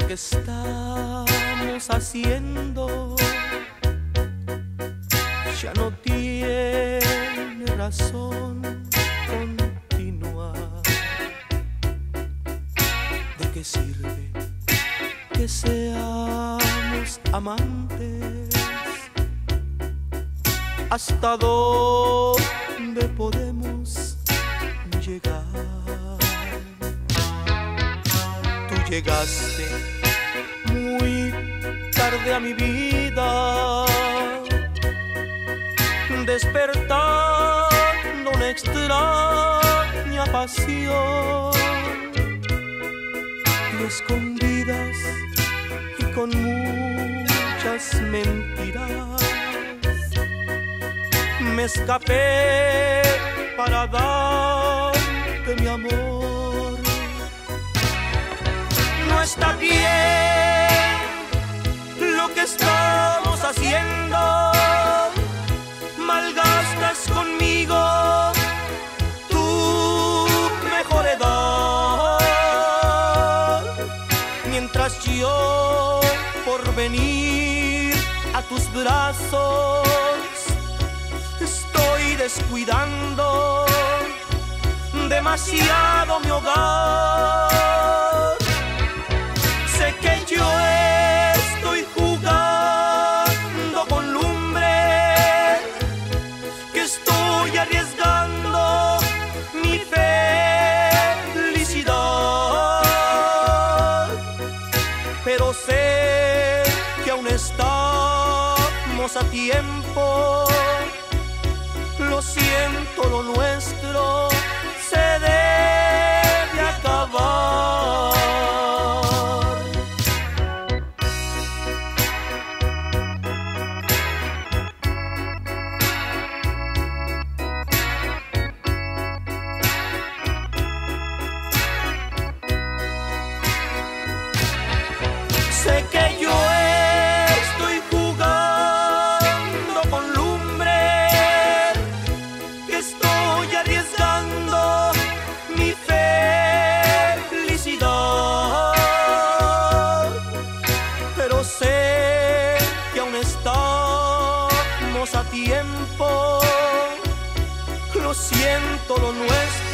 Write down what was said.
que estamos haciendo ya no tiene razón continuar. ¿De qué sirve que seamos amantes? ¿Hasta dónde podemos llegar? Tú llegaste muy tarde a mi vida, despertando una extraña pasión, y escondidas y con muchas mentiras me escapé para darte mi amor. No está bien lo que estamos haciendo, malgastas conmigo tu mejor edad, mientras yo por venir a tus brazos estoy descuidando demasiado mi hogar. Sé que yo estoy jugando con lumbre, que estoy arriesgando mi felicidad, pero sé que aún estamos a tiempo. Lo siento, lo nuestro se debe acabar. Sé que yo estoy jugando con lumbre, que estoy arriesgando mi felicidad, pero sé que aún estamos a tiempo. Lo siento, lo nuestro